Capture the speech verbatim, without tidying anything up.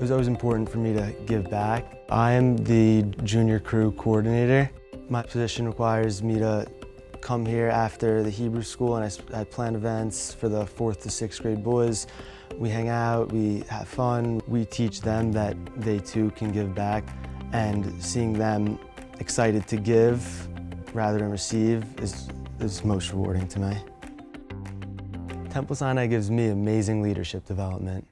was always important for me to give back. I am the junior crew coordinator. My position requires me to come here after the Hebrew school, and I, I plan events for the fourth to sixth grade boys. We hang out, we have fun, we teach them that they too can give back, and seeing them excited to give rather than receive is, is most rewarding to me. Temple Sinai gives me amazing leadership development.